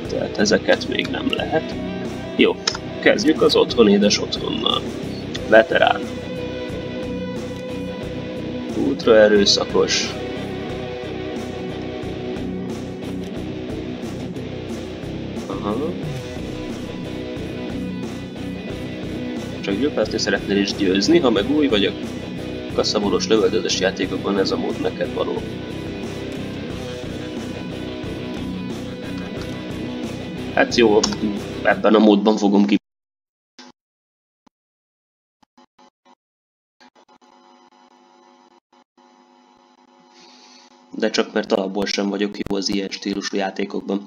Tehát ezeket még nem lehet. Jó, kezdjük az otthon édes otthonnal. Veterán. Ultra erőszakos. Aha. Csak győzni szeretnél is győzni, ha meg új vagy a kaszabolós lövöldözős játékokban ez a mód neked való. Hát jó, ebben a módban fogom ki. De csak mert alapból sem vagyok jó az ilyen stílusú játékokban.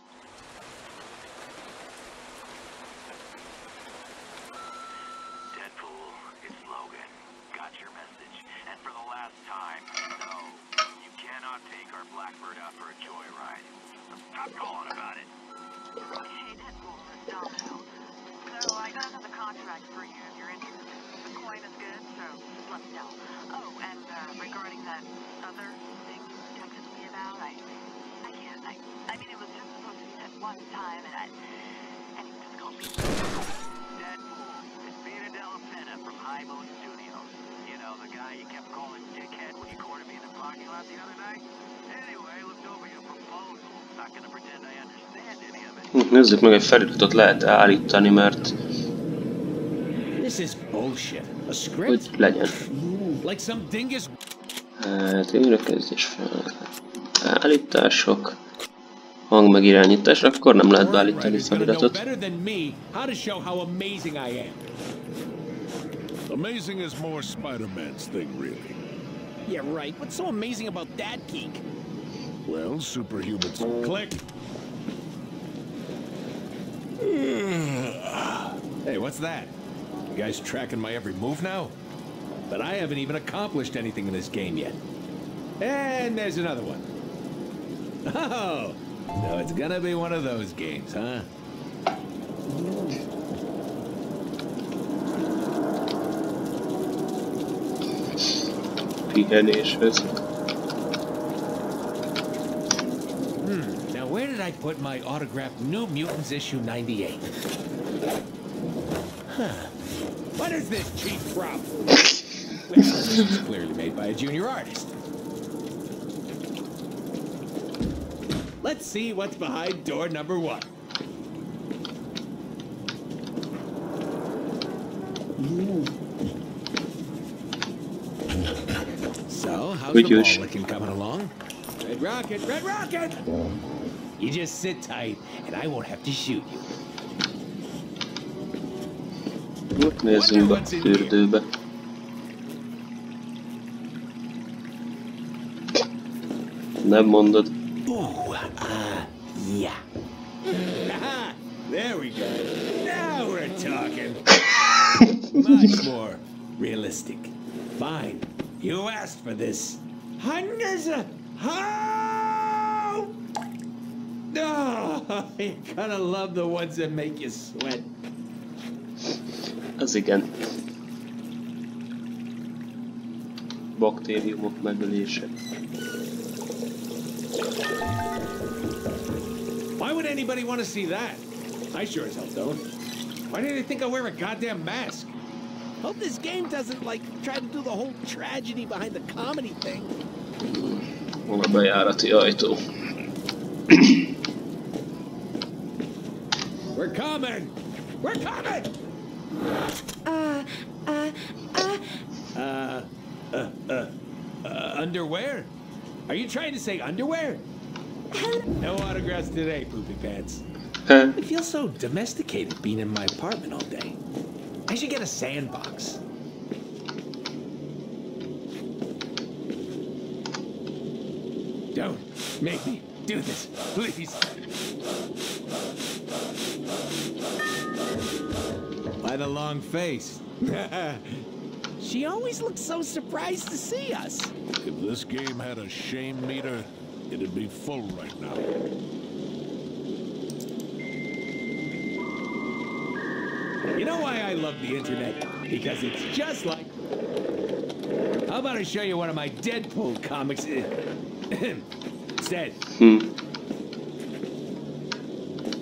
Nézzük meg, egy feliratot lehet állítani, mert hogy legyen. Hát újrakezdés fel. Állítások. Hang meg irányítás, akkor nem lehet beállítani feliratot. Amazing is more Spider-Man's thing, really. Yeah, right. What's so amazing about that geek? Well, superhumans. Click. Hey, what's that? You guys tracking my every move now? But I haven't even accomplished anything in this game yet. And there's another one. Oh, so it's gonna be one of those games, huh? Pihenéshez. Now where did I put my autographed New Mutants issue 98? Huh. What is this cheap from? It's clearly made by a junior artist. Let's see what's behind door number 1. So, how's the ball looking coming along? Red Rocket, Red Rocket! You just sit tight, and I won't have to shoot you. Nézzünk be a fürdőbe. Nem mondod. Yeah. There we go. Now we're talking. Much more realistic. Fine. You asked for this. Hundreds of... Oh, you gotta love the ones that make you sweat. Az igen. Baktériumok megölése. Why would anybody want to see that? I sure as hell don't. Why do they think I wear a goddamn mask? Hope this game doesn't, like, try to do the whole tragedy behind the comedy thing. Hol a bejárati ajtó? We're coming! We're coming! Underwear? Are you trying to say underwear? No autographs today, Poopy Pants. I feel so domesticated being in my apartment all day. I should get a sandbox. Don't make me do this, please. Why the long face? She always looks so surprised to see us. If this game had a shame meter, it'd be full right now. You know why I love the internet? Because it's just like... How about I show you one of my Deadpool comics instead?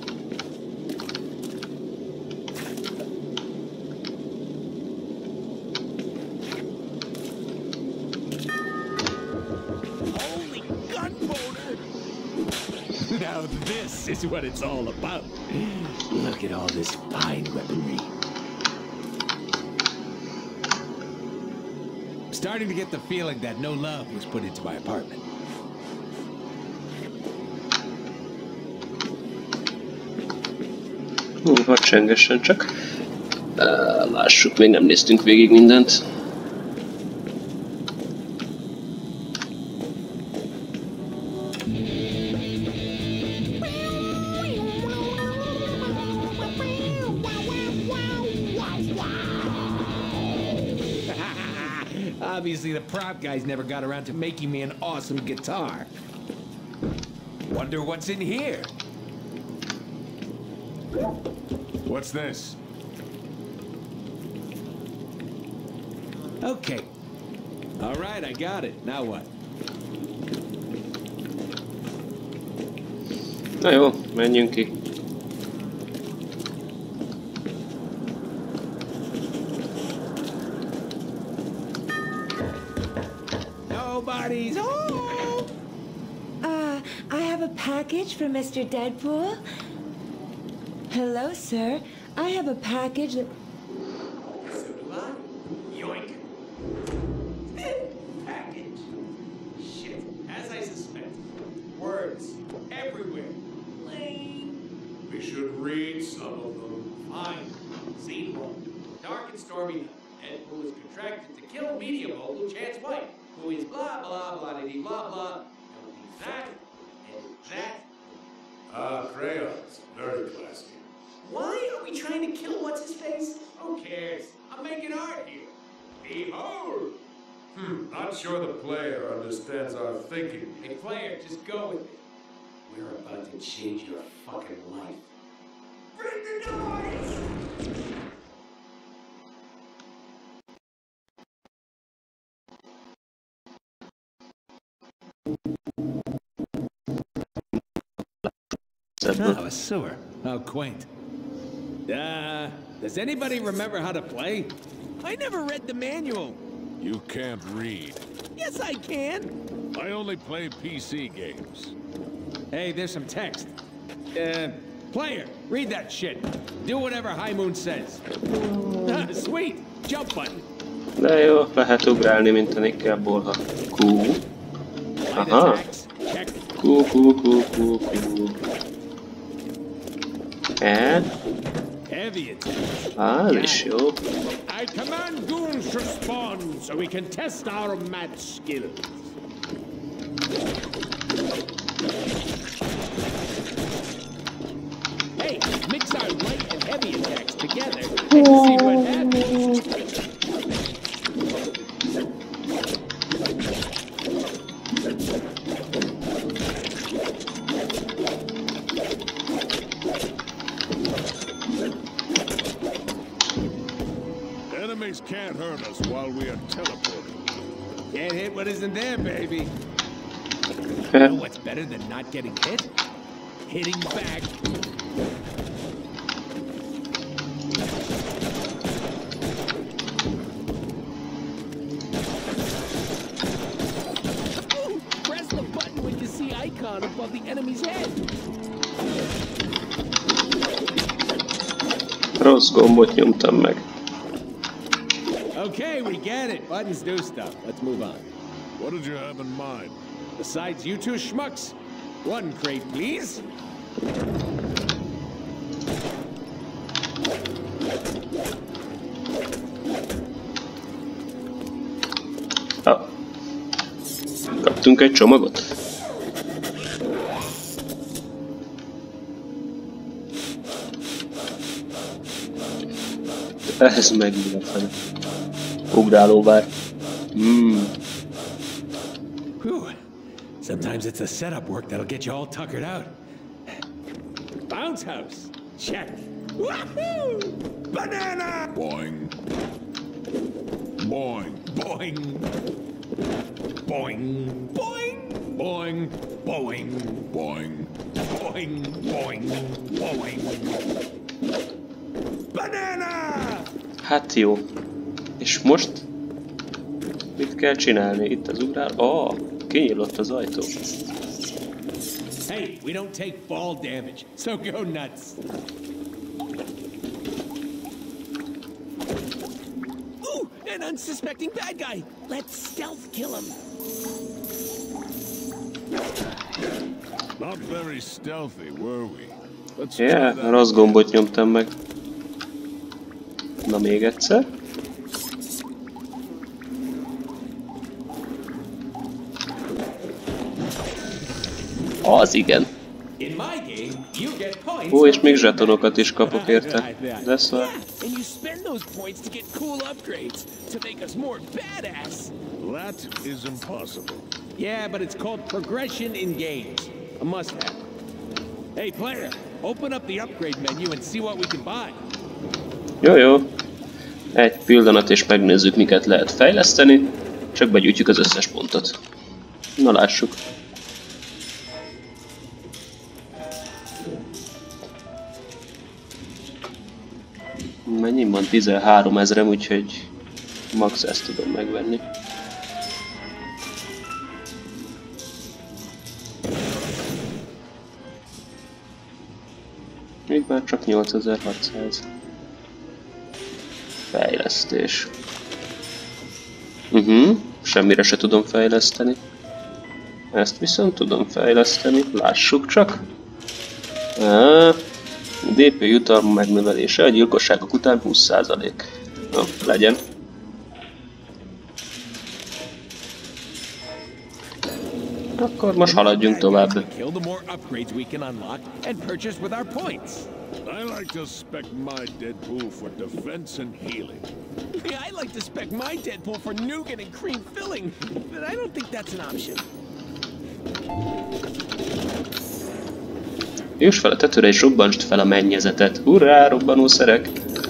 Now this is what it's all about. Look at all this fine weaponry. I'm starting to get the feeling that no love was put into my apartment. Hadsengessen csak. Lássuk, még nem néztünk végig mindent. Obviously, the prop guys never got around to making me an awesome guitar. Wonder what's in here? What's this? Okay. All right, I got it. Now what? Na jó, menjünk ki. Nobody's home. I have a package for Mr. Deadpool. Hello, sir. I have a package that... Yoink. Package. Shit. As I suspected. Words. Everywhere. Lame. We should read some of them. Fine. Scene 1. Dark and stormy night. Deadpool is contracted to kill media mogul Chance White, who is blah blah blah blah blah blah. And with that and that. Ah, crayons. Very classy. Why are we trying to kill what's-his-face? Who cares? I'm making art here. Behold! Not sure the player understands our thinking. Hey, player, just go with it. We're about to change your fucking life. Bring the noise! Oh, a sewer. How quaint. Does anybody remember how to play? I never read the manual. You can't read. Yes, I can. I only play PC games. Hey, there's some text. Player, read that shit. Do whatever High Moon says. Sweet. Jump button. De jó, lehet ugrálni, mint a Nickelból, ha Q. Aha. Q. Heavy Ez is jó. I command goons to spawn so we can test our mad skills. Hey, mix our light and heavy attacks together and see what happens. Enemies can't hurt us while we are teleporting. Can't hit what isn't there, baby. You know what's better than not getting hit? Hitting back. Ooh, press the button when you see icon above the enemy's head. Rossz gombot nyomtam meg. Okay, we get it. Buttons do stuff. Let's move on. What did you have in mind? Besides you two schmucks, one crate, please. Kaptunk egy csomagot? Ez meg mi a fene? Ugrálóvár. Sometimes it's the setup work that'll get you all tuckered out. Bounce house. Check. Woohoo! Banana! Boing. Boing. Boing. Boing. Boing. Boing. Boing. Boing. Boing. Boing. Boing. Banana! Hát jó. És most? Mit kell csinálni? Itt az ugrál... kinyílott az ajtó. Hey, we don't take fall damage, so go nuts. Ooh, an unsuspecting bad guy. Let's stealth kill him. Not very stealthy, were we? Let's Yeah, rossz gombot nyomtam meg. Na még egyszer. Az igen. Ó, és még zsetonokat is kapok érte. De szar. That is impossible. Yeah, but it's called progression in games. A must-have. Hey, player, open up the upgrade menu and see what we can buy. Jó, jó. Egy pillanat és megnézzük, miket lehet fejleszteni. Csak begyűjtjük az összes pontot. Na lássuk. Mennyi van? 13 000, úgyhogy max ezt tudom megvenni. Még már csak 8600. Fejlesztés. Semmire se tudom fejleszteni. Ezt viszont tudom fejleszteni, lássuk csak. DP jutalma megnövelése a gyilkosságok után 20%. Na, legyen. Akkor most haladjunk tovább. I like to spec my Deadpool for defense and healing. I like to spec my Deadpool for nougat and cream filling, but I don't think that's an option. Juss fel a tetőre és robbantsd fel a mennyezetet. Hurrá, robbanószerek!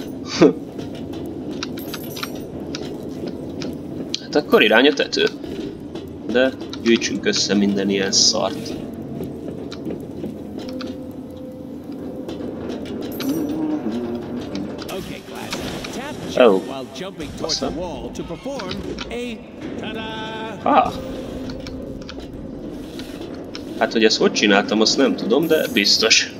Hát akkor irány a tető. De gyűjtsünk össze minden ilyen szart. Oh. Awesome. Hát, hogy ezt hogy csináltam, azt nem tudom, de biztos.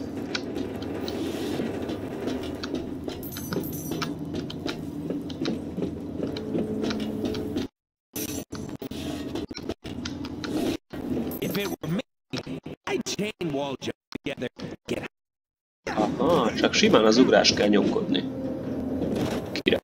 Aha, csak simán az ugrás kell nyomkodni. Király.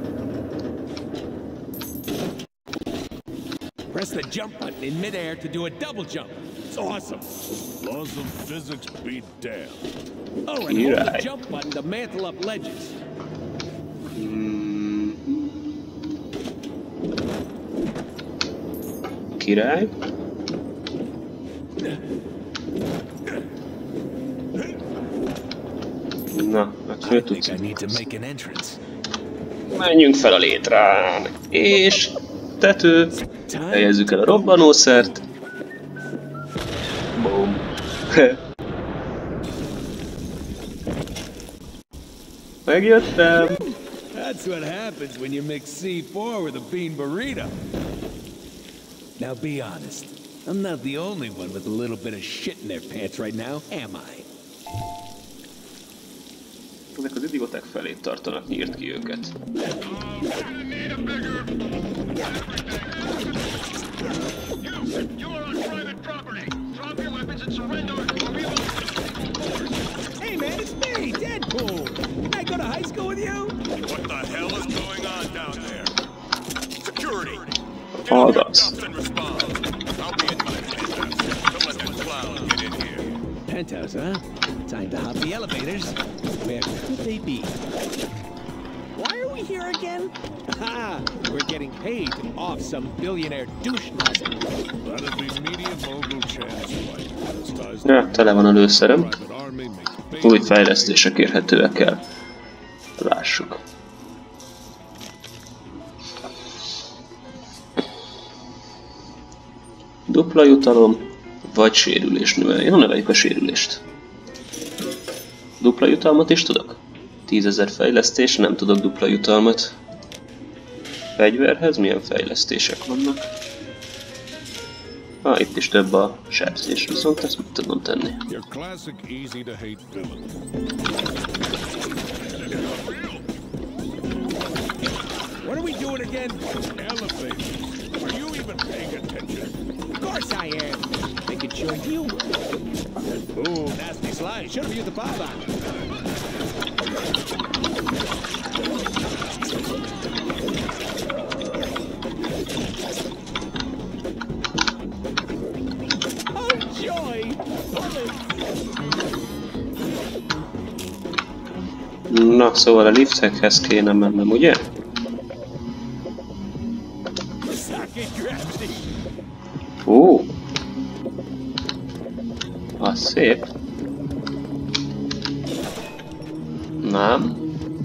Press the jump button in midair to do a double jump. It's awesome. Laws of physics be damned. Oh, and hold the jump button to mantle up ledges. Király. Na, akkor tudsz. Menjünk fel a létrán. És tető. Helyezzük el a robbanószert. Boom. Megjöttem. That's what happens when you mix C4 with a bean burrito. Now be honest. I'm not the only one with a little bit of shit in their pants right now, am I? Ezek az idioták felé tartanak, nyírt ki őket. Hey man, it's me, Deadpool! Did I go to high school with you? What the hell is going on down there? Security! Hold us. I'll be in my penthouse. Don't let that clown get in here. Penthouse, huh? Time to hop the elevators. Where could they be? Why are we here again? Ha! We're getting paid to off some billionaire douche nozzle. That'd be media mogul Chance White. Ja, tele van a lőszerem. Új fejlesztések érhetőek el. Lássuk. Dupla jutalom, vagy sérülés növelés. Jó, növeljük a sérülést. Dupla jutalmat is tudok? 10 000 fejlesztés, nem tudok dupla jutalmat. Fegyverhez milyen fejlesztések vannak? Itt is több a sebzés, viszont ezt mit tudom tenni. Your classic easy to hate villain. What are we doing again? Elevator. Are you even paying attention? Of course I am. Making sure you. Ooh, nasty slide. Should have used the bomb on. Oh joy! Na, szóval a liftekhez kéne mennem, ugye? Ó! Az szép. Nem.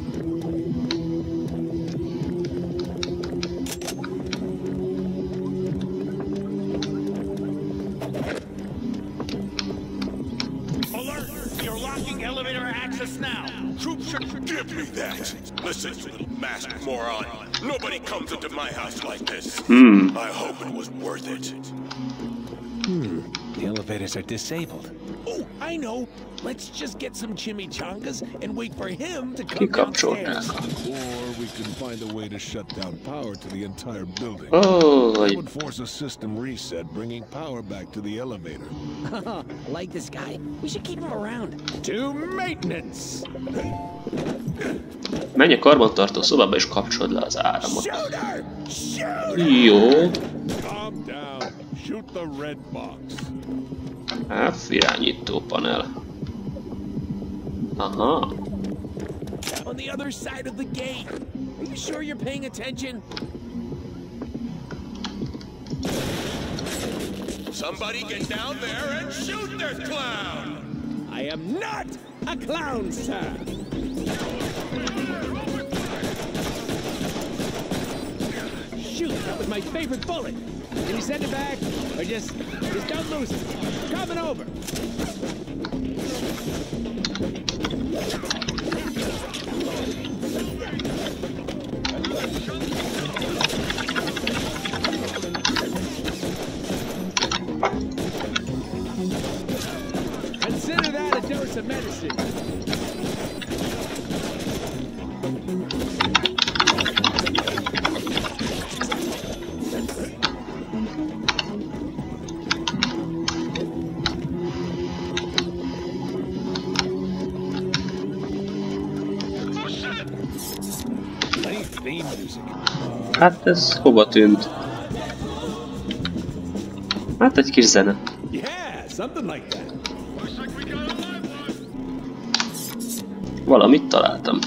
Alert! You're locking elevator access now. Troops should Give me that. Listen, you little masked moron. Nobody comes into my house like this. I hope it was worth it. The elevators are disabled. Oh, I know. Let's just get some chimichangas and wait for him to come Kikapcsolnák. downstairs. Or we can find a way to shut down power to the entire building. Ó, That would force a system reset, bringing power back to the elevator. I like this guy. We should keep him around. To maintenance. menj a karbantartó szobába és kapcsold le az áramot. Shooter! Shoot! Jó. Calm down. Shoot the red box. F irányító panel. Aha. On the other side of the gate. Are you sure you're paying attention? Somebody get down there and shoot this clown! I am not a clown, sir. Shoot, that was my favorite bullet. Can you send it back? Or just don't lose it. Coming over. Consider that a dose of medicine. Nice theme music. Hát ez hova tűnt? Hát egy kis zene. Yeah, something like that. Valamit találtam.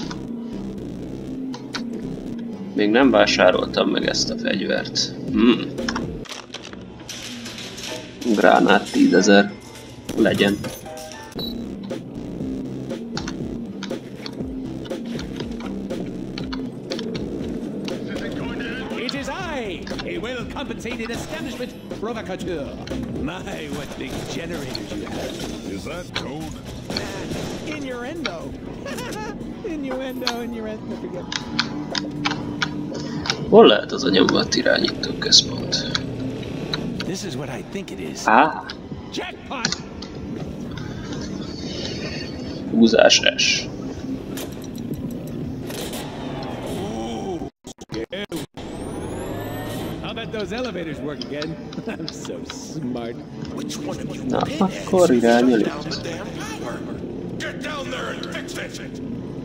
Még nem vásároltam meg ezt a fegyvert. Gránát 10 000. Legyen. It is I, a well-compensated establishment provocateur. My, what big generators you have. Is that code? Innuendo. Innuendo, forget. Hol lehet az a nyomvat irányító központ? This is what I think it is. Á, Jackpot! húzás S. I'll bet those elevators work again. I'm so smart. Which one of you Na, pinheads akkor irány a shut down lift. the damn power? Get down there and fix it!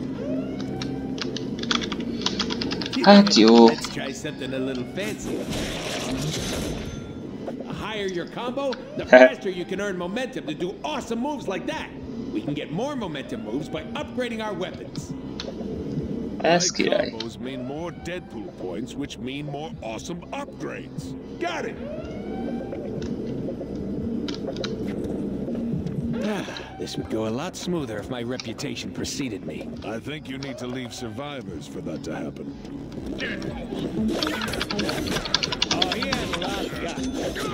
Hát jó. Let's try something a little fancier. The higher your combo, the faster you can earn momentum to do awesome moves like that. We can get more momentum moves by upgrading our weapons. Ez My király. combos mean more Deadpool points, which mean more awesome upgrades. Got it! This would go a lot smoother if my reputation preceded me. I think you need to leave survivors for that to happen. Oh, he has a lot of guts.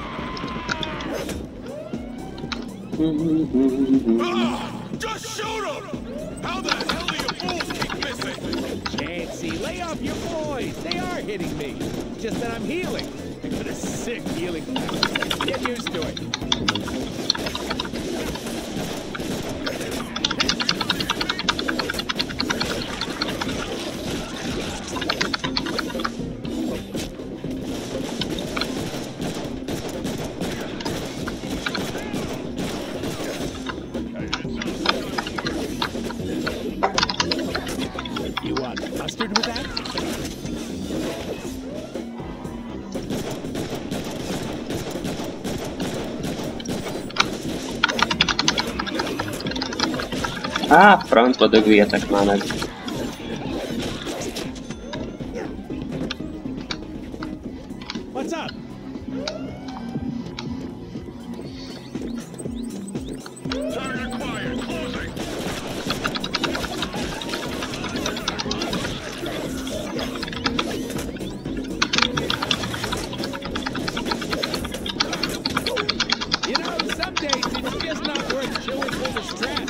Just shoot him! How the hell do you fools keep missing? Chancy, lay off your boys. They are hitting me. Just that I'm healing. What a sick healing. Get used to it. You want mustard with that? Á, francba dögöljetek már meg. What's up? Target acquired. Closing. You know, some days it's just not worth chewing through the strap.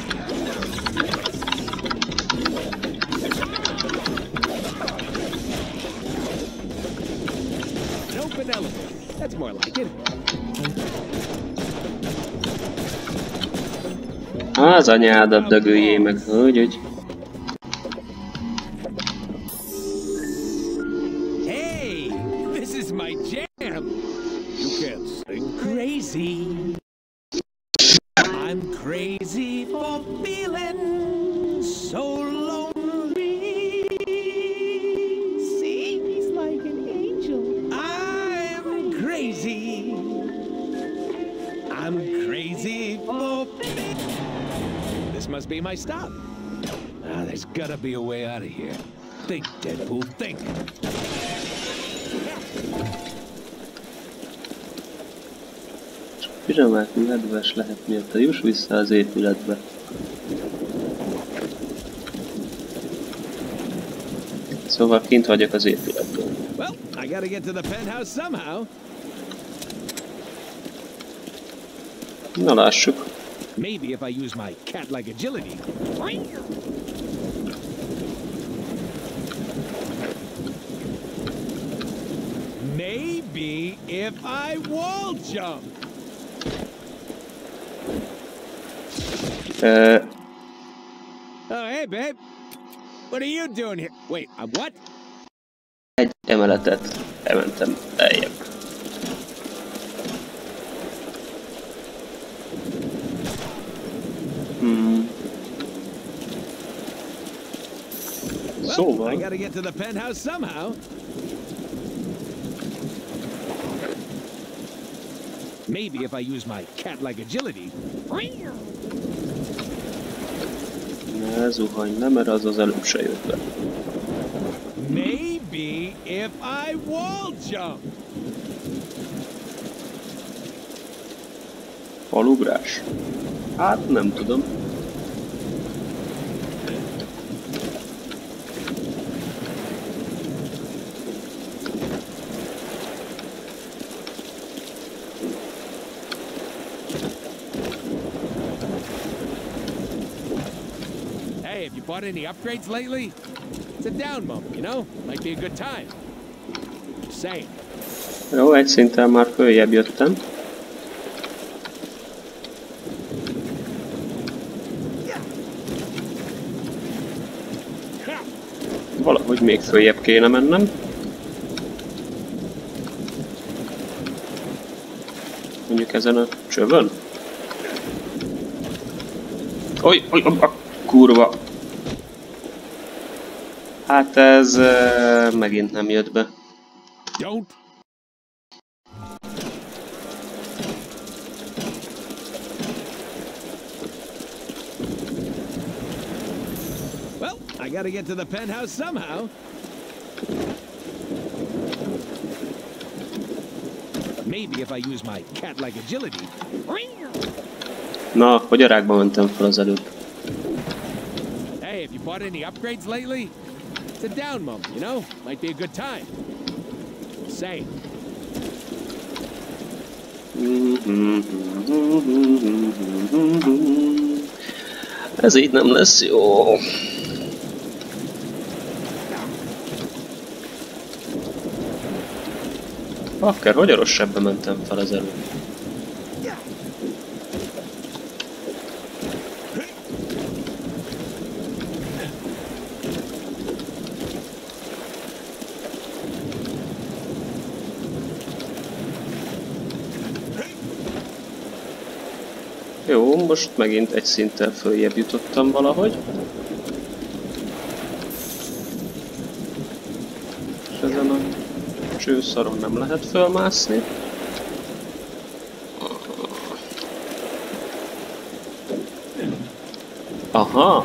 An open elevator. That's more like it. Az anyádat dögöljé meg, hogy. Hey, this is my jam. You can't sing. Crazy. I'm crazy for feeling so lonely. See, he's like an angel. I'm crazy. I'm crazy for feeling. This must be my stop. Ah, there's gotta be a way out of here. Think, Deadpool, think. Piramák nedves lehet miatt. Juss vissza az épületbe. Szóval kint vagyok az épületben. Well, I gotta get to the penthouse somehow. Na lássuk. Maybe if I use my cat-like agility. Maybe if I wall jump. Oh, hey, babe. What are you doing here? Wait, what? Egy emeletet elmentem lejjebb. Well, Szóval... I gotta get to the penthouse somehow. Maybe if I use my cat-like agility. Ne zuhanj, nem, mert az előbb se jött be. Maybe if I wall jump. Falugrás? Hát nem tudom. Hey, have you bought any upgrades lately? It's a down moment, you know? Might be a good time. Just saying. Jó, egy szinten már följebb jöttem. Valahogy még följebb kéne mennem. Mondjuk ezen a csövön. Oj, kurva. Hát ez megint nem jött be. Don't. Well, I gotta get to the penthouse somehow. Maybe if I use my cat-like agility. Na, hogy a rákba mentem fel az előbb. Hey, have you bought any upgrades lately? It's a down moment, you know? Might be a good time. Just saying. Ez így nem lesz jó. Bakker, hogy a rossz sebbe mentem fel az előbb? Jó, most megint egy szinttel följebb jutottam valahogy. És ezen a csőszaron nem lehet fölmászni. Aha!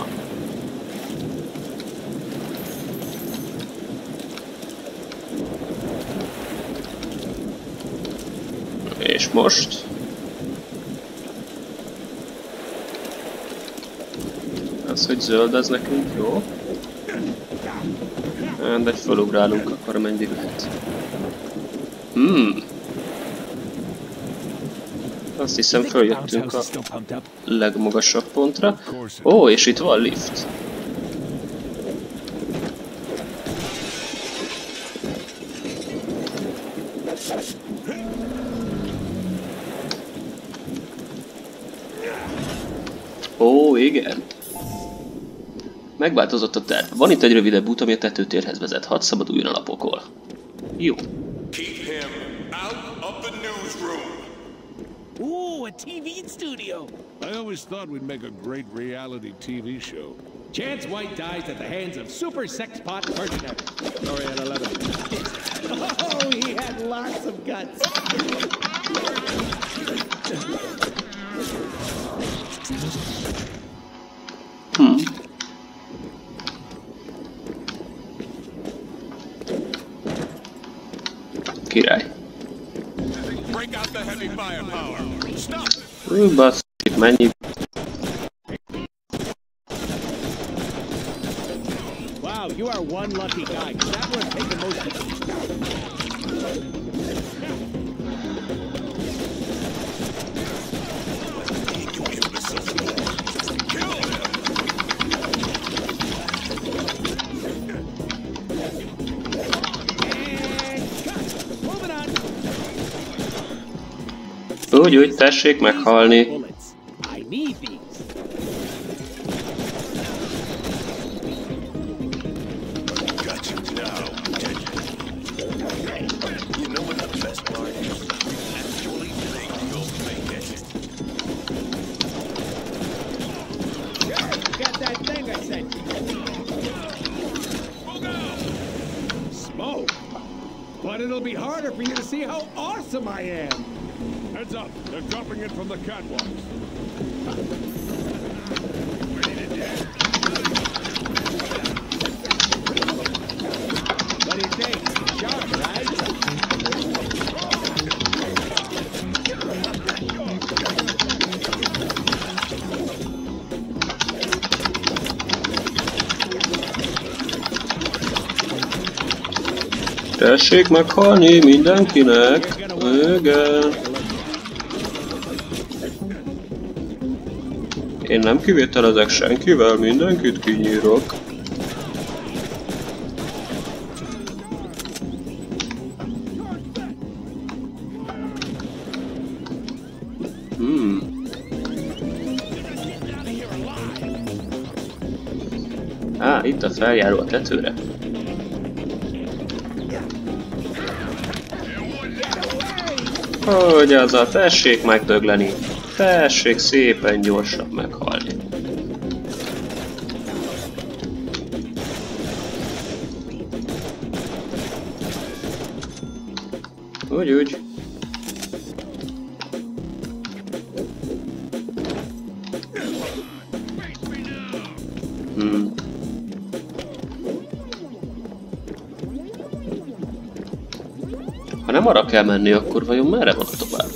És most? Az, hogy zöld, az nekünk jó. De egy felugrálunk, akkor amennyi lehet. Azt hiszem följöttünk a legmagasabb pontra. Ó, és itt van lift. Ó, igen. Megváltozott a terv. Van itt egy rövidebb út, ami a tetőtérhez vezet. Hadd szabaduljon a lapokról. Jó. Keep him out of the newsroom. Ooh, a TV studio. I always thought we'd make a great reality TV show. Chance White dies at the hands of super sex pot mercenary. Sorry, at 11. Oh, he had lots of guts. Király. Break out the heavy firepower. Stop. Bassz, itt mennyi? Wow, you are one lucky guy. That would take the most of it. You imbeciles. Kill him. Úgy, tessék meghalni. I need these. Got you now. You know what the best part is? Actually think you'll make it. Got that thing I sent you. Smoke. But it'll be harder for you to see how awesome I am. Heads up, they're dropping in from the catwalks. What do you think? Sharp, right? Tessék meghalni mindenkinek. Igen. Én nem kivételezek senkivel, mindenkit kinyírok. Itt a feljáró a tetőre. Hogy az a, tessék megdögleni. Tessék szépen gyorsan meghalni. Úgy. Ha nem arra kell menni, akkor vajon merre van a tovább?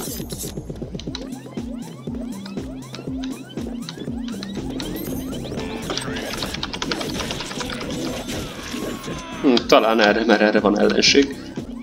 Talán erre, mert erre van ellenség.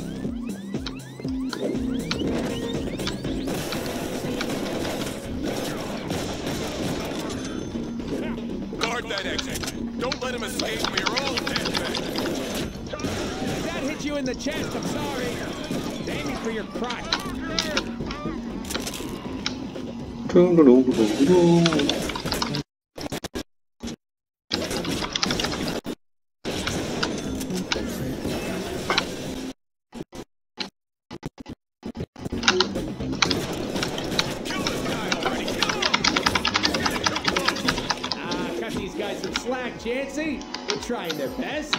Guard that exit. Don't let him escape or you're all dead men. That hit you in the chest, I'm sorry. Chancy, they're trying their best.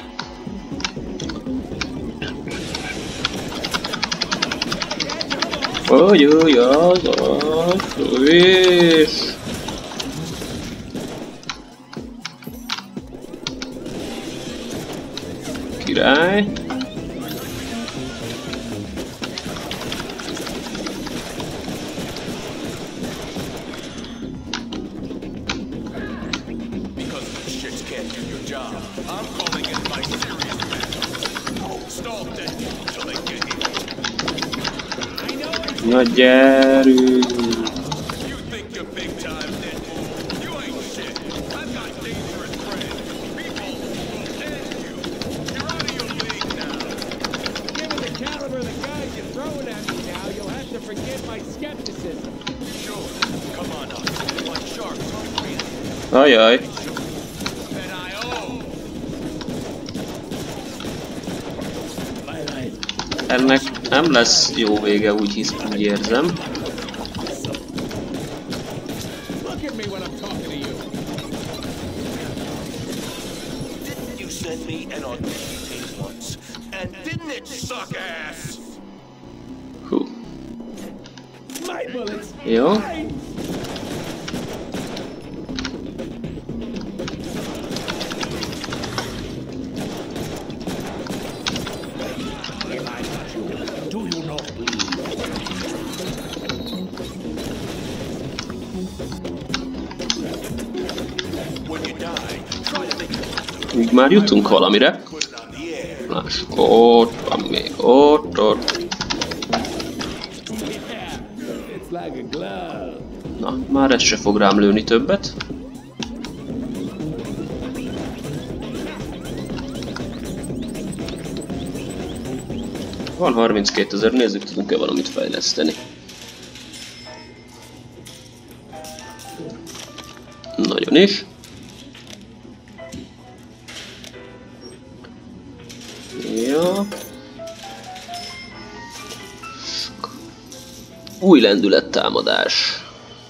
Oj, oj, oj, oj, király. Na gyerünk! Ajaj! Ennek nem lesz jó vége, úgy érzem. Hú. Jó. Úgy már jutunk valamire. Lássuk, ott van még, ott. Na, már ez se fog rám lőni többet. Van 32 000, nézzük, tudunk-e valamit fejleszteni. Nagyon is. Ja. Új lendülettámadás.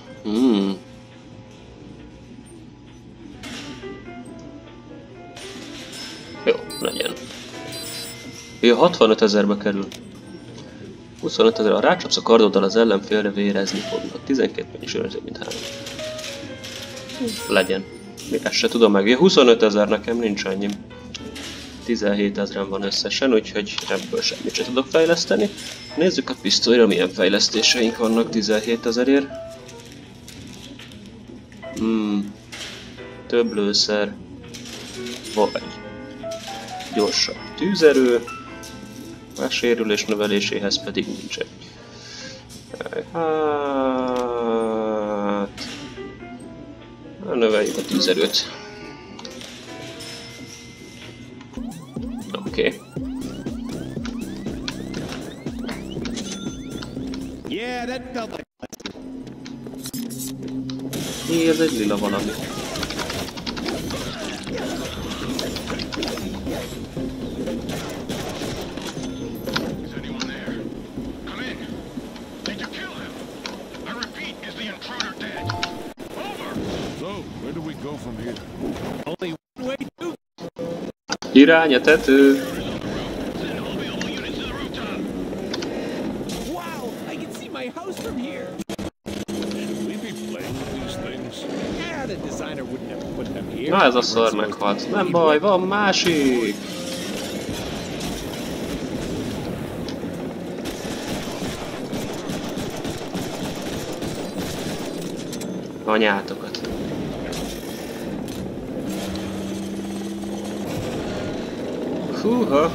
Jó, legyen. Ő 65 000-be kerül. 25 000, ha rácsapsz a kardoddal az ellenfélre, vérezni fognak. 12-ben is őrző, mint 3. Legyen. Még ezt se tudom meg. 25 000, nekem nincs annyi. 17 000-en van összesen, úgyhogy ebből semmit sem tudok fejleszteni. Nézzük a pisztolyra, milyen fejlesztéseink vannak 17 000-ért. Több lőszer. Vagy gyorsabb tűzerő. A sérülés növeléséhez pedig nincsen. Hát... növeljük a tűzerőt. Oké. Ez egy lila valami. Irány a tető! Na ez a szar meghalt. Nem baj, van másik! Anyátokat. Húha!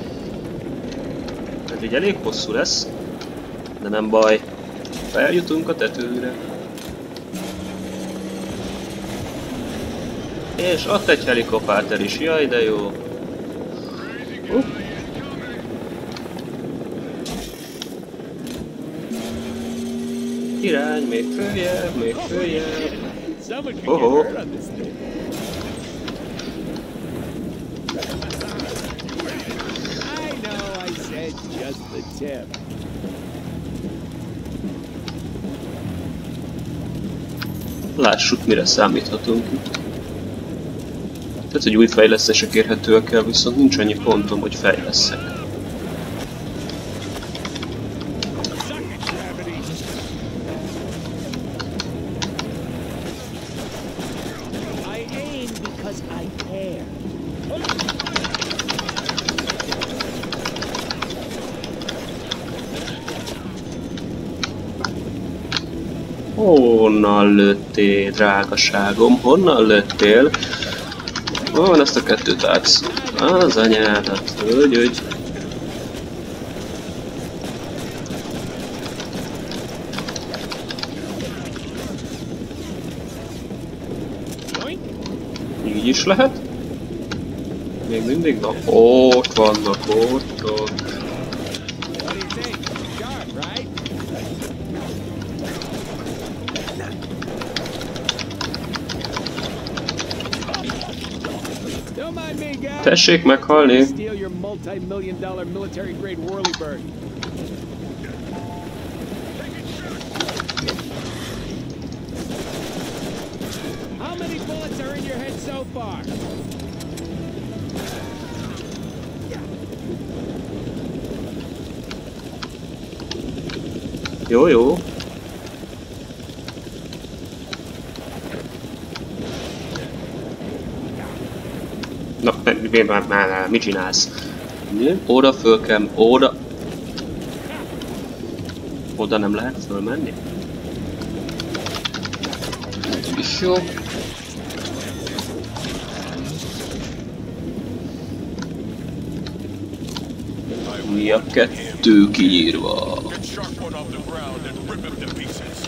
Ez így elég hosszú lesz, de nem baj. Feljutunk a tetőre. És ott egy helikopter is, jaj de jó. irány, még följebb, még följebb. Someone could get Oh. hurt on this thing. I know I said just the tip. Lássuk, mire számíthatunk itt. Tehát, hogy új fejlesztések érhetőek el, viszont nincs annyi pontom, hogy fejlesszek. I aim because I care. Honnan lőttél, drágaságom? Honnan lőttél? Van, ezt a kettőt átsz. Az anyádat, hölgy. Így is lehet? Még mindig? Na, ott vannak, ott. What do you think? Sharp, right? Don't mind me, guys. Tessék meghalni! Steal your multi-million-dollar military-grade whirlybird. How many bullets are in your head so far? Jó, jó. Na, mit csinálsz? Oda föl kell, oda... Oda nem lehet fölmenni? És jó. Mi a kettő kiírva? Get Shark One off the ground and rip him to pieces.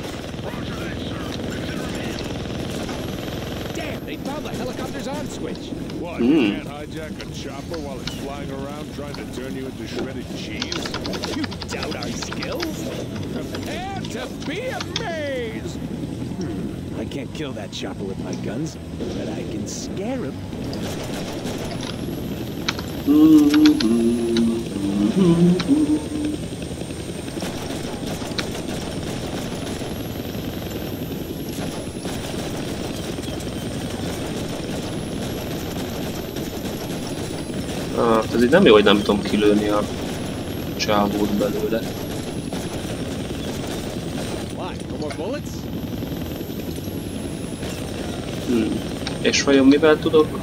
Damn, they found the helicopter's on switch. What, you can't hijack a chopper while it's flying around trying to turn you into shredded cheese? You doubt our skills? Prepare to be amazed! I can't kill that chopper with my guns, but I can scare him. Ez így nem jó, hogy nem tudom kilőni a csávót belőle. Why? No more bullets? És vajon mivel tudok?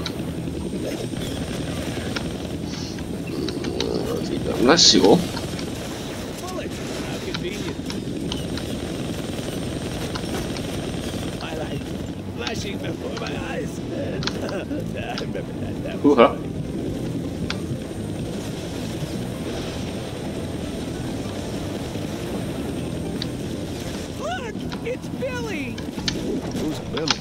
Az így nem lesz jó. Bullets! How convenient. I like flashing before my eyes. I remember that. Húha. Look! It's Billy! Who's Billy?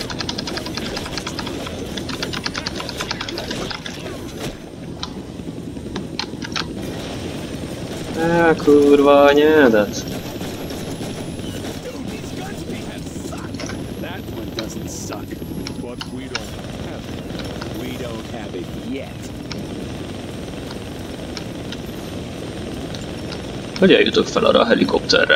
Kurva anyádat. Dude, these guns we have suck. That one doesn't suck. But we don't have it. We don't have it yet. Hogyan jutok fel arra a helikopterre?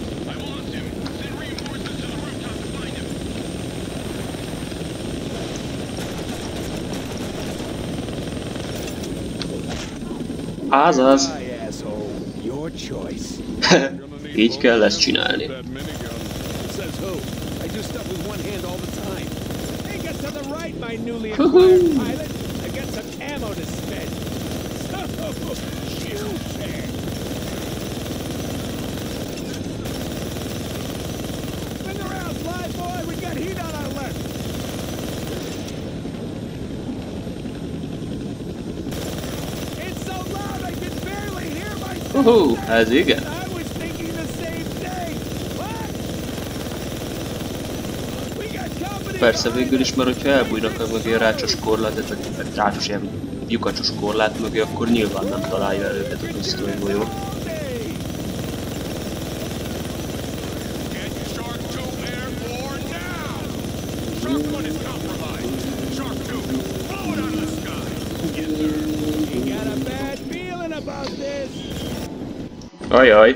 Azaz. Aye, asshole. Your choice. Így kell ezt csinálni. That minigun. Says who? I do stuff with one hand all the time. Hey, get to the right, my newly acquired pilot. I got some ammo to spend. Shoot there. Spin around, fly boy. We got heat on our left. It's so loud I can barely hear myself. Ez igen. I was thinking the same thing. What? We got company. Persze végül is, mert hogyha elbújnak a mögé a rácsos korlát, vagy rácsos ilyen lyukacsos korlát mögé, akkor nyilván nem találja el őket a pisztolygolyó. one is compromised. Shark 2, blow it out of the sky. Yes, sir. You got a bad feeling about this. Ajaj.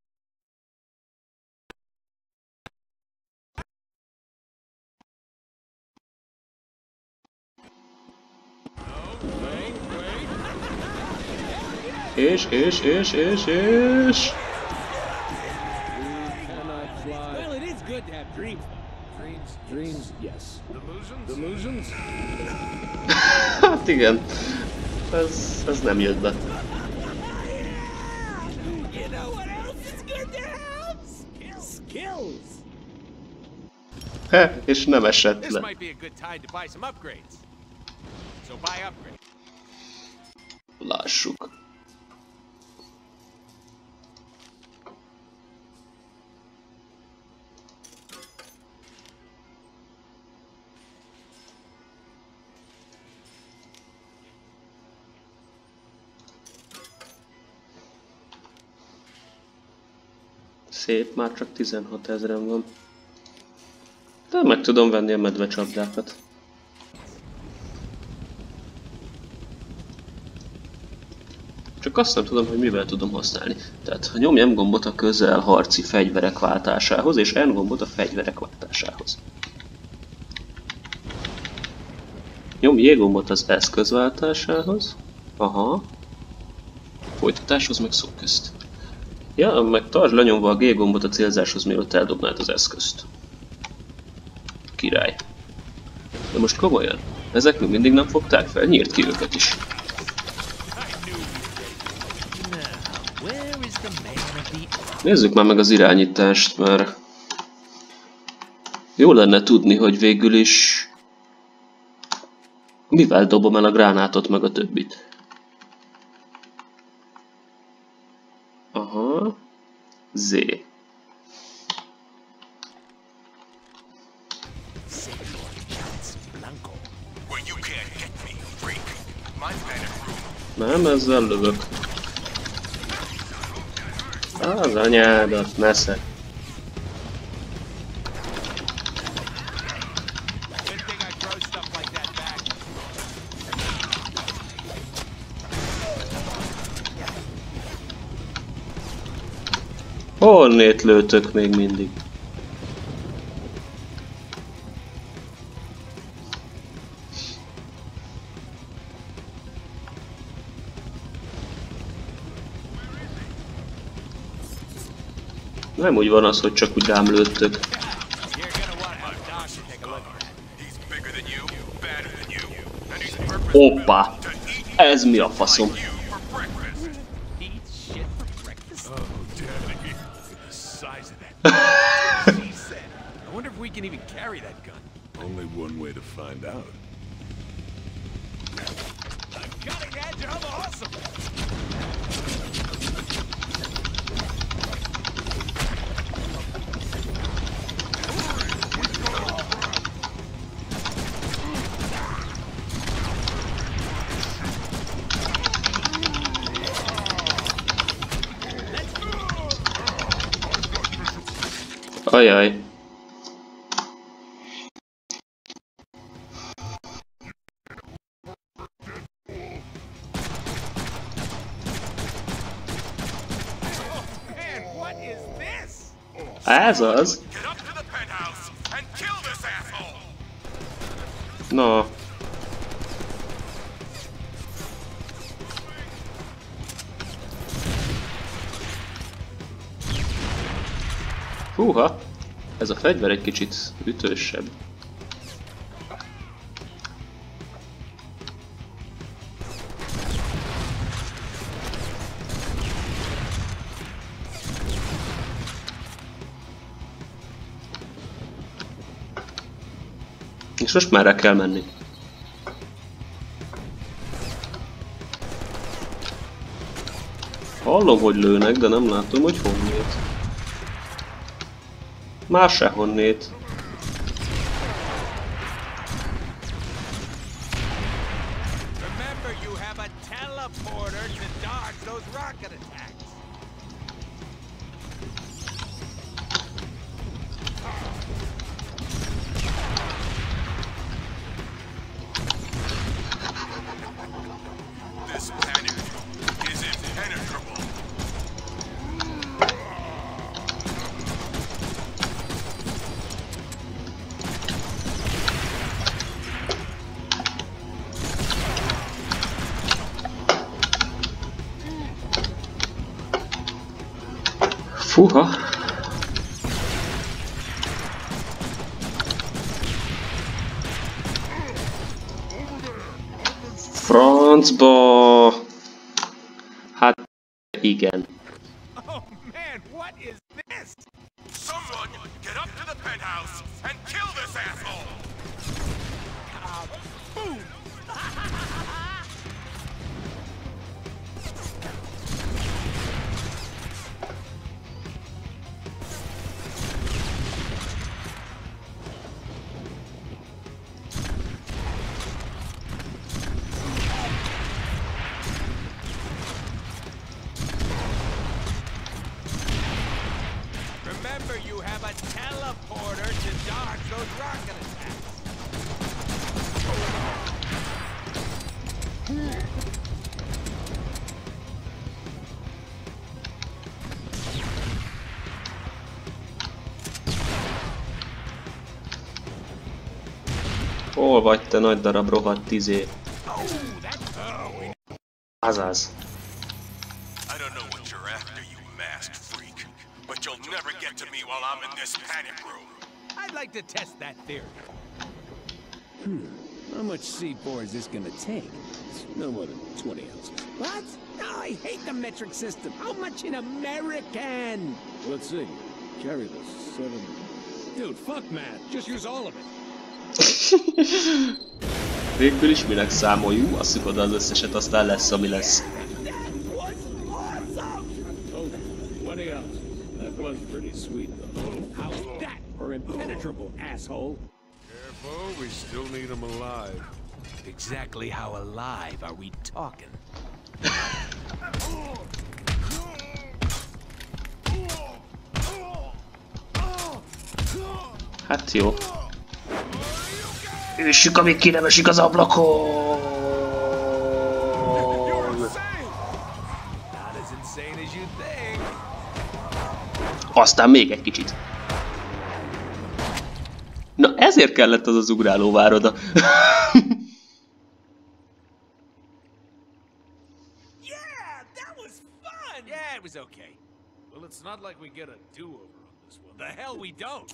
És. Well, it is good to have dreams. Dreams, yes. Delusions? Hát igen. Ez nem jött be. You know what else is good to have? Skills. És nem esett This le. might be a good time to buy some upgrades. So buy upgrades. Lássuk. Szép, már csak 16 000-en van. De meg tudom venni a medvecsapdákat. Csak azt nem tudom, hogy mivel tudom használni. Tehát ha nyomj M gombot a közelharci fegyverek váltásához, és N gombot a fegyverek váltásához. Nyomj J gombot az eszköz váltásához. Aha. Folytatáshoz meg szó közt. Ja, meg tartsd lenyomva a G gombot a célzáshoz, mielőtt eldobnád az eszközt. Király. De most komolyan? Ezek még mindig nem fogták fel? Nyírt ki őket is. Nézzük már meg az irányítást, mert jó lenne tudni, hogy végül is mivel dobom el a gránátot meg a többit. Aha. Z. Nem, ezzel lövök. Az anyádat, nesze. Honnét lőtök még mindig? Nem úgy van az, hogy csak úgy rám lőttök. Hoppá! Ez mi a faszom? I wonder if we can even carry that gun. Only one way to find out. I'm cutting edge, I'm awesome. Ajaj. Ez az. Na. Húha. Ez a fegyver egy kicsit ütősebb. És most már rá kell menni. Hallom, hogy lőnek, de nem látom, hogy honnét. Már se honnét. Remember, you have a teleporter to dodge those rocket attacks. Fúha! Francba! Hát igen. Oh man, what is this? Someone get up to the penthouse and kill this asshole! Boom! Remember, you have a teleporter to dodge those rocket attacks. Hol vagy te nagy darab rohadt izé? Azaz. I don't know what you're after, you masked freak, but you'll never get to me while I'm in this panic room. I'd like to test that theory. How much C4 is this gonna take? It's no more than 20 ounces. What? No, I hate the metric system. How much in American? Let's see. Carry the 7... Dude, fuck math. Just use all of it. Végül is minek számoljunk, asszuk oda az összeset, aztán lesz, ami lesz. Oh, 20 ounces. That was pretty sweet, though. How's that for impenetrable, asshole? Careful, we still need him alive. Exactly how alive are we talking? Hát jó. Üssük, amíg ki nem esik az ablakon! Not as insane as you think. Aztán még egy kicsit. Na, ezért kellett az az ugráló vároda. Yeah, that was fun. Yeah, it was okay. Well, it's not like we get a do-over on this one. The hell we don't.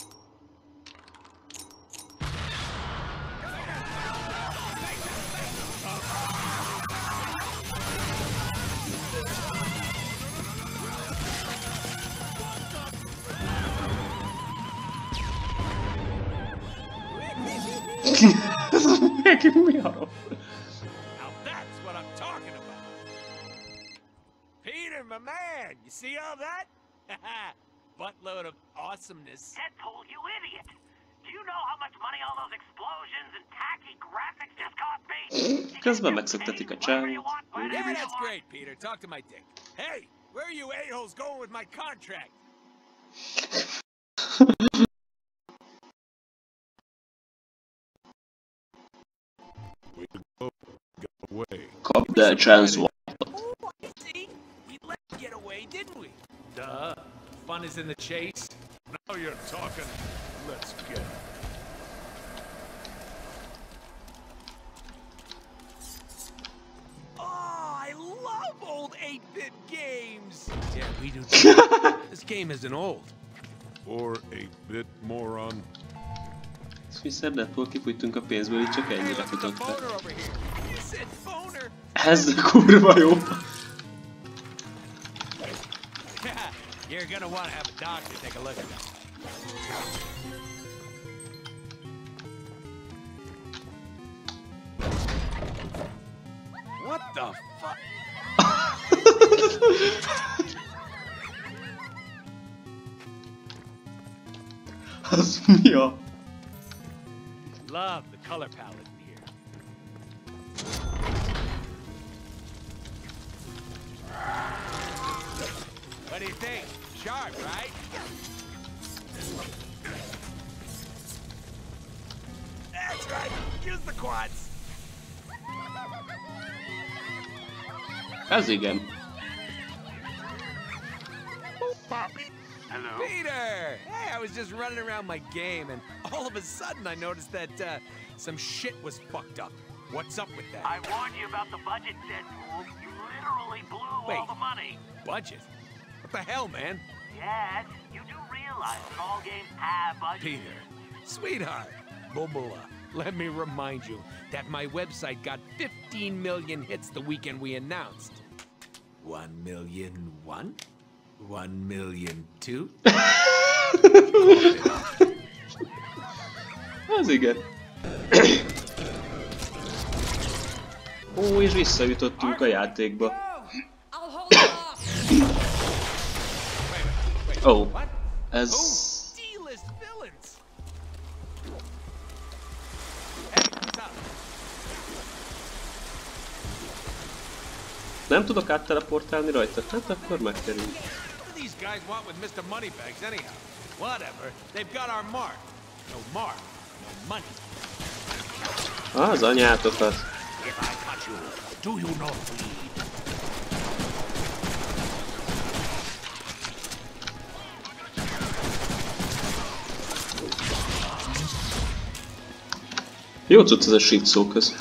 Mi arra? Now that's what I'm talking about. Peter, my man, you see all that? Buttload of awesomeness. Deadpool, you idiot! Do you know how much money all those explosions and tacky graphics just cost me? Közben megszoktatik a csávót. Yeah, that's great, Peter. Talk to my dick. Hey, where are you a-holes going with my contract? Away. Kapd el Chancellor. Oh, I see. We let him get away, didn't we? Duh. Fun is in the chase. Now you're talking. Let's get it. Oh, I love old 8-bit games. Yeah, we do too. This game isn't old. Or a bit moron. Mr. Deadpool, kifújtunk a pénzből, így csak Hey, ennyire look at the futott phoner be. over here. You said phoner. Ez kurva jó! You're gonna want to have a doctor take a look at that. What the fuck? Az mi a... Love the color palette in here. What do you think? Sharp, right? That's right. Use the quads. Ez igen. Hello? Peter! Hey, I was just running around my game, and all of a sudden I noticed that some shit was fucked up. What's up with that? I warned you about the budget, Deadpool. You literally blew Wait. all the money. Budget? What the hell, man? Yes, you do realize that all games have budgets. Peter, sweetheart, Bobola, let me remind you that my website got 15 million hits the weekend we announced. 1,000,001? 1,000,002? Az igen. Ó, és visszajutottunk a játékba. Ó, ez... Nem tudok átteleportálni rajta, hát akkor megkerüljük. Az anyátokat. Jó cucc ez a shit szó köz.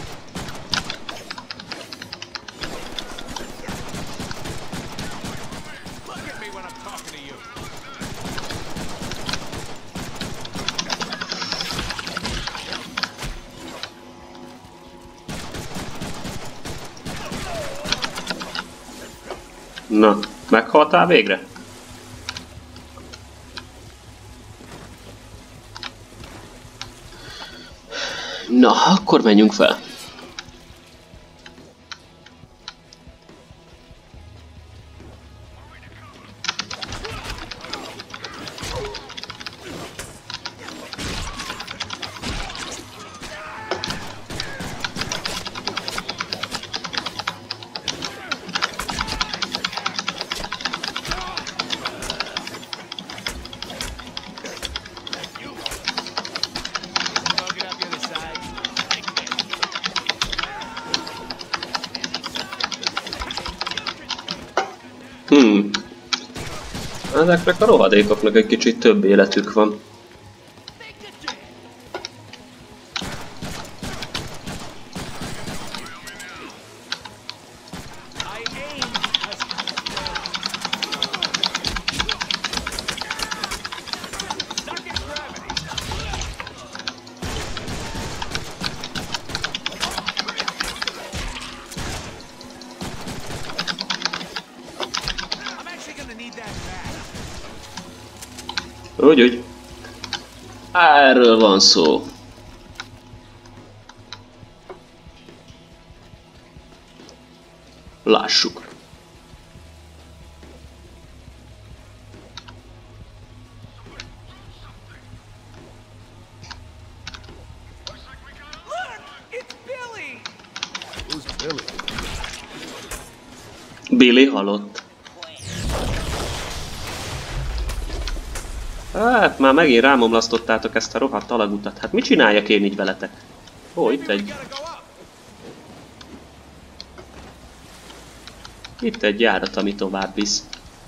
Na, meghaltál végre? Na, akkor menjünk fel. Ezeknek a rohadékoknak egy kicsit több életük van. Úgy. Erről van szó. Lássuk. Billy halott. Hát már megint rámomlasztottátok ezt a rohadt alagutat. Hát mit csináljak én így veletek? Ó, itt egy... Itt egy járat, ami tovább visz.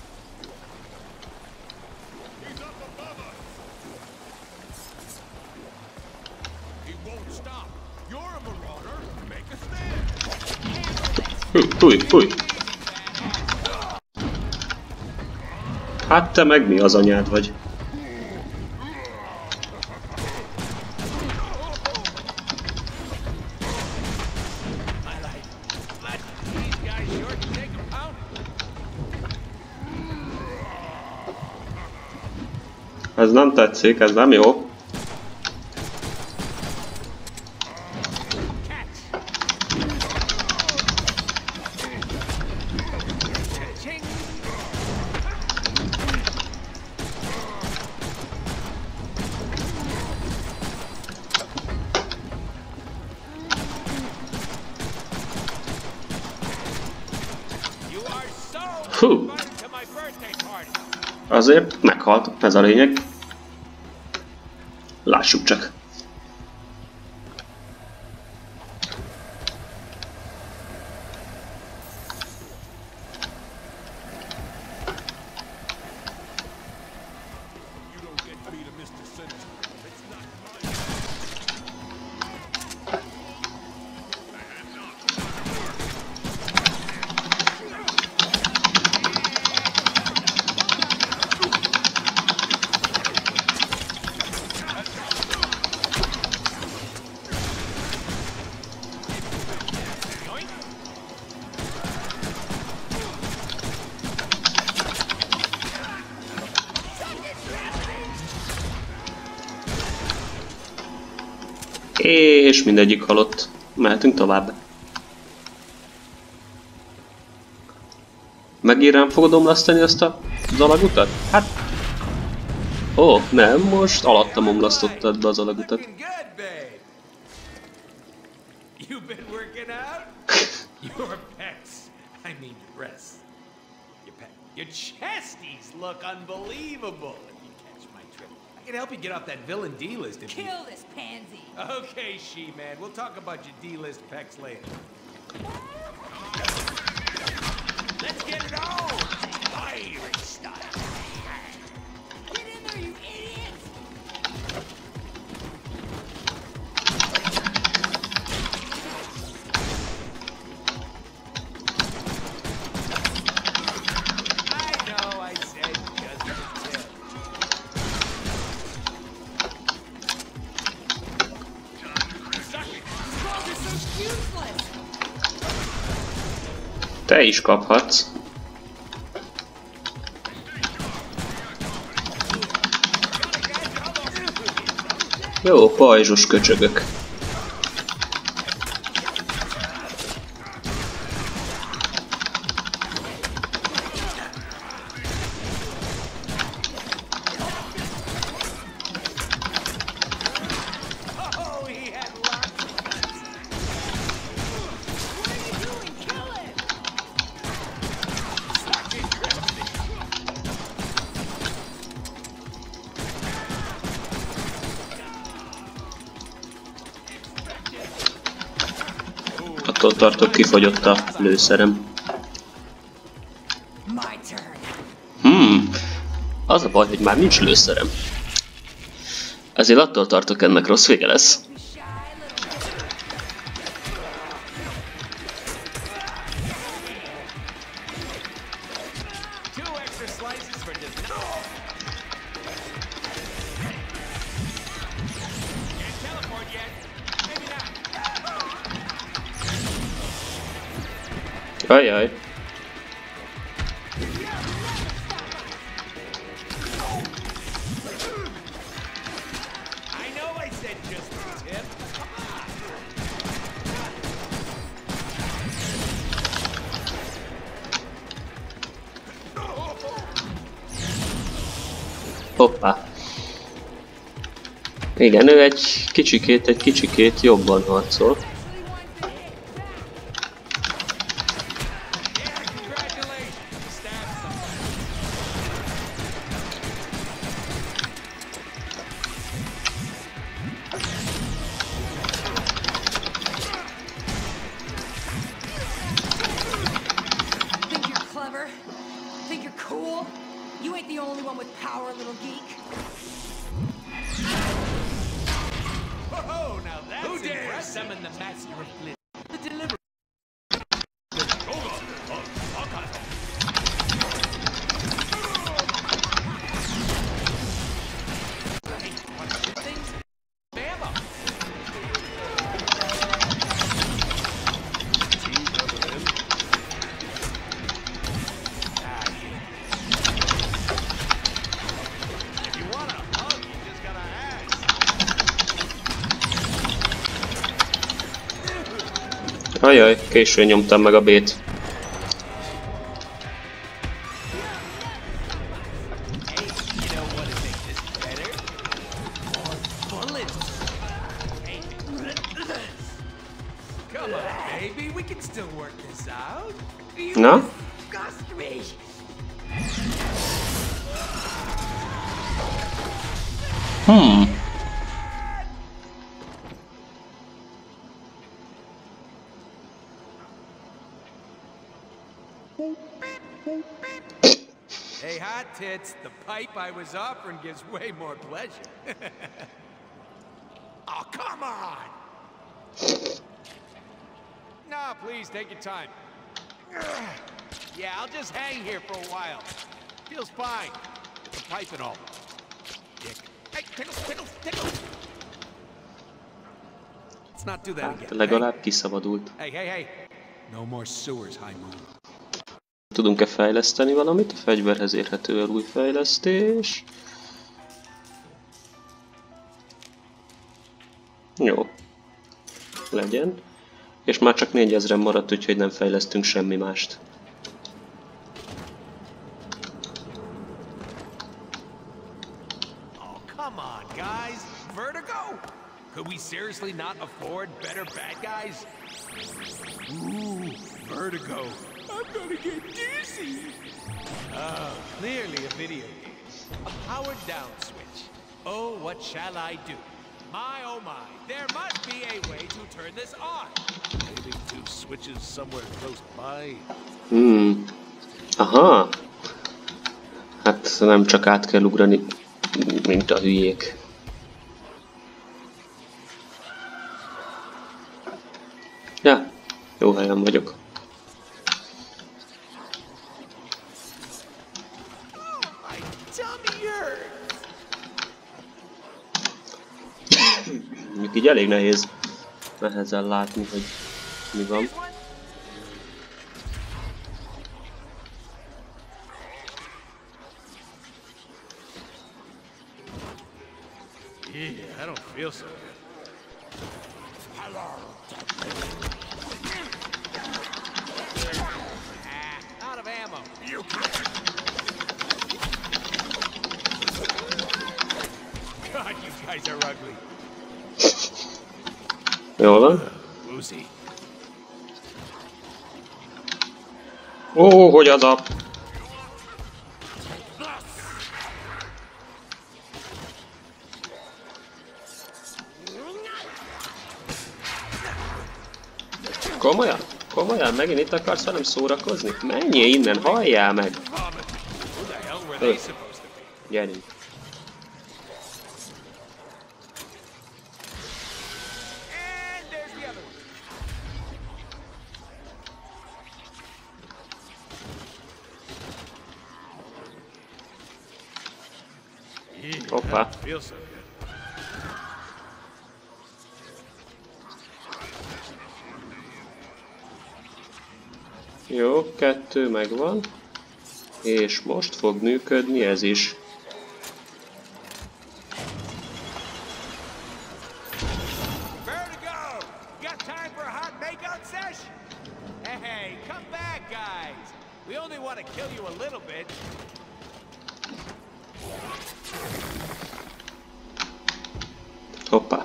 Fúj. Hát te meg mi az anyád vagy? Ez nem tetszik, ez nem jó. Hú. Azért meghalt, ez a lényeg. Lássuk csak. És mindegyik halott. Mehetünk tovább. Megint rám fogod omlasztani azt az alagutat? Hát... Ó, nem, most alattam omlasztottad be az alagutat. You've been working out? Your pecs, I mean your breasts. Your chesties look unbelievable, if you catch my drift. I can help you get off that villain D-list if you... Kill this pansy. Okay, She-Man, we'll talk about your D-list pecs later. Let's get it on! Pirate style! Get in there, you idiots! I know I said just a tip. Scrolls are so useless! Te is kaphatsz. Jó, pajzsos köcsögök. Oh, he had lots of guts. What are you doing? Kill him! Fucking drifting. Attól tartok, kifogyott a lőszerem. My turn. Az a baj, hogy már nincs lőszerem. Ezért attól tartok, ennek rossz vége lesz. Be shy, little... Two extra slices for dessert. Can't teleport yet. Maybe not. Ajaj. I know I said just a tip. Hoppá. Igen, ő egy kicsikét jobban harcol. Yeah, congratulations. Stab somebody. Think you're clever? Think you're cool? You ain't the only one with power, little geek. Whoa, now that's Who dares summon the master of blitz? The delivery. If you want a hug, you just gotta ask. Ajaj, későn nyomtam meg a B-t. Hey, you know what would make this better? More bullets. Hey. Come on, baby. We can still work this out. You Na? disgust me. Hey, hot tits, the pipe I was offering gives way more pleasure. Oh, come on! No, please, take your time. Yeah, I'll just hang here for a while. Feels fine. With the pipe and all. Dick. Hey, tickle! Let's not do that Hát, again. legalább kiszabadult. Hey. No more sewers, High Moon. Tudunk-e fejleszteni valamit? A fegyverhez érhető el új fejlesztés. Jó. Legyen. És már csak 4000-en maradt, úgyhogy nem fejlesztünk semmi mást. Oh, come on, guys. Vertigo? Could we seriously not afford better bad guys? Ooh, Vertigo. I'm gonna get dizzy. Oh, clearly a video game. A powered down switch. Oh, what shall I do? My, oh my, there must be a way to turn this on. Maybe 2 switches somewhere close by. Aha. Hát nem csak át kell ugrani, mint a hülyék. Ja, jó helyen vagyok. Mondjuk így elég nehezen látni, hogy mi van. Yeah, I don't feel so good. Out of ammo. God, you guys are ugly. Jól van. Woozy. Ó, hogy az a... Komolyan? Komolyan? Megint itt akarsz velem szórakozni? Menjél innen, halljál meg! Gyerünk. Hoppá. Jó, 2 megvan. És most fog működni ez is. Vertigo! Got time for a hot makeout sesh? Hey, come back, guys. We only want to kill you a little bit. Hoppá.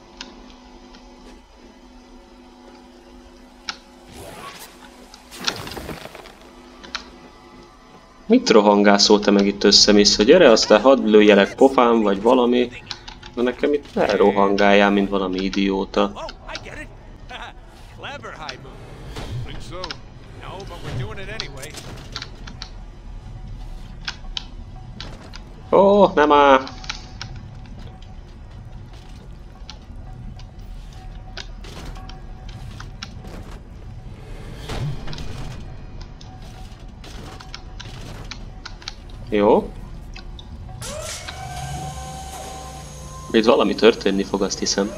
Mit rohangászol te meg itt összemész, hogy gyere, aztán hadd lőjelek pofám, vagy valami. Na nekem itt ne rohangáljál, mint valami idióta. Oh, I get it. Clever high move. Think so? No, but we're doing it anyway. Ó, nem áll. Jó. Itt valami történni fog, azt hiszem.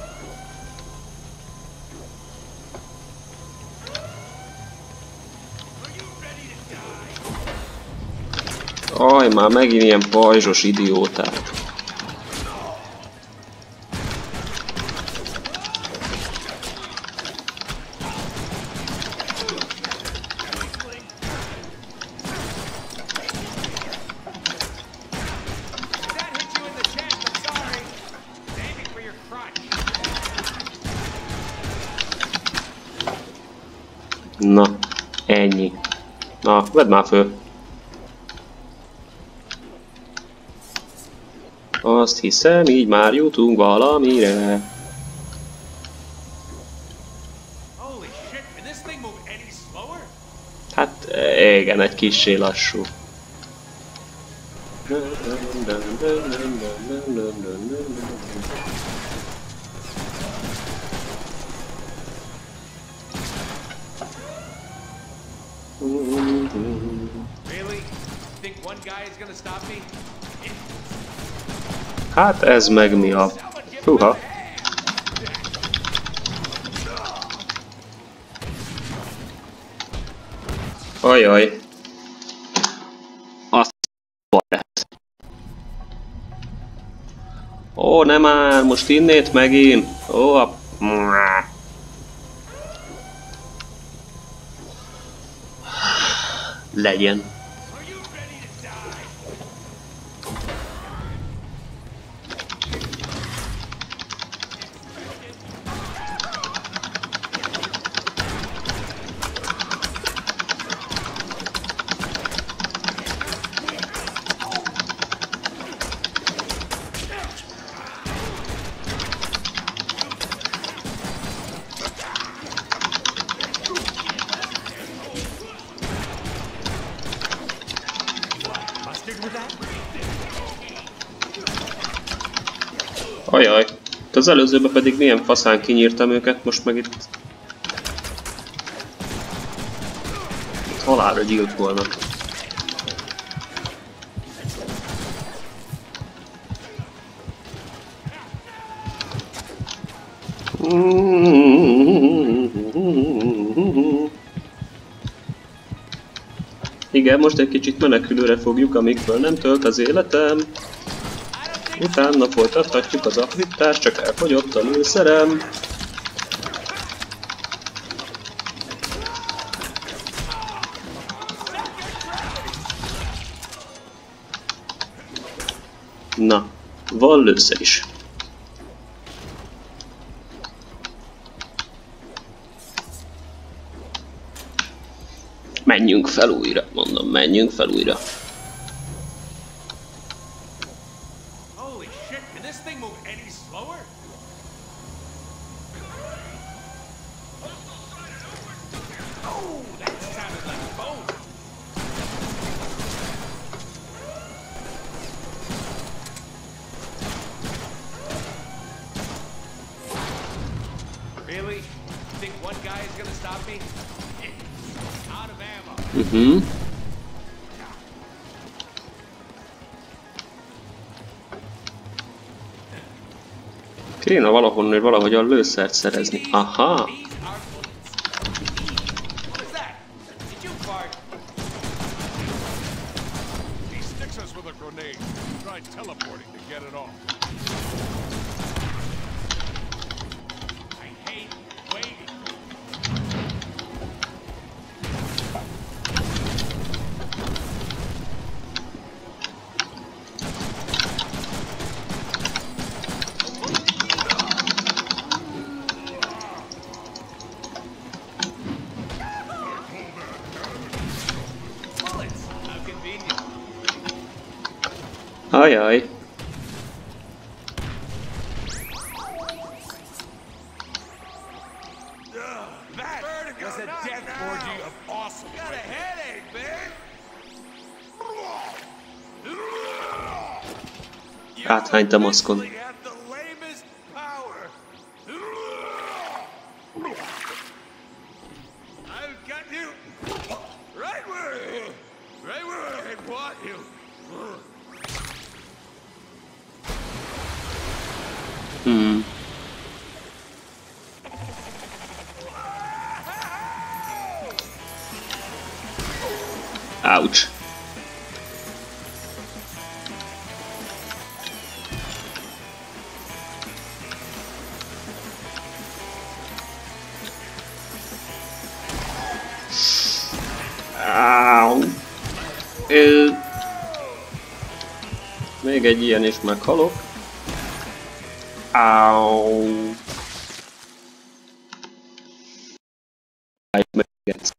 Aj, már megint ilyen pajzsos idióták. Na, ennyi. Na, vedd már föl. Azt hiszem, így már jutunk valamire. Hát, igen, egy kissé lassú. Hát ez meg mi a... Húha. Ajaj. Azt lehet. Ó, nem már, most innét megint. Ó, a... legyen. Ajaj, az előzőben pedig milyen faszán kinyírtam őket, most meg itt halálra gyilkolnak. Igen, most egy kicsit menekülőre fogjuk, amíg föl nem tölt az életem. Utána folytathatjuk az akvitást, csak elfogyott a lőszerem. Na, van lőszer is. Menjünk fel újra, mondom, menjünk fel újra. Kéne valahonnan valahogyan lőszert szerezni. Aha! Ajaj! Áthányt a maszkon. Ouch. Még egy ilyen is meghalok. Áú. Meg egyszer.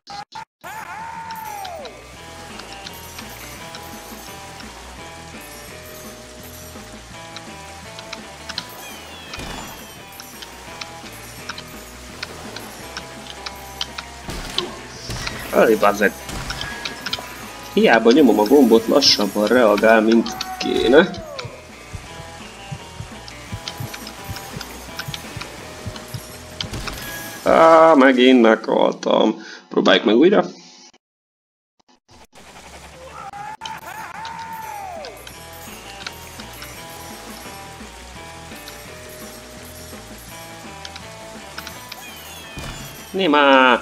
Aj, bazzeg. Hiába nyomom a gombot, lassabban reagál, mint kéne. Megint meghaltam. Próbáljuk meg újra. Némá!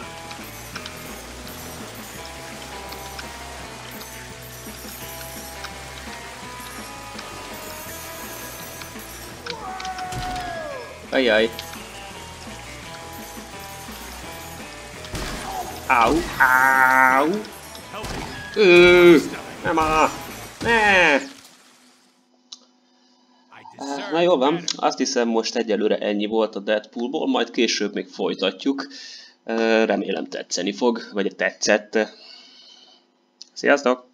Ajaj. Áú, áú. Nem áll! Ne! Na jól van, azt hiszem most egyelőre ennyi volt a Deadpoolból, majd később még folytatjuk. Remélem tetszeni fog, vagy tetszett. Sziasztok!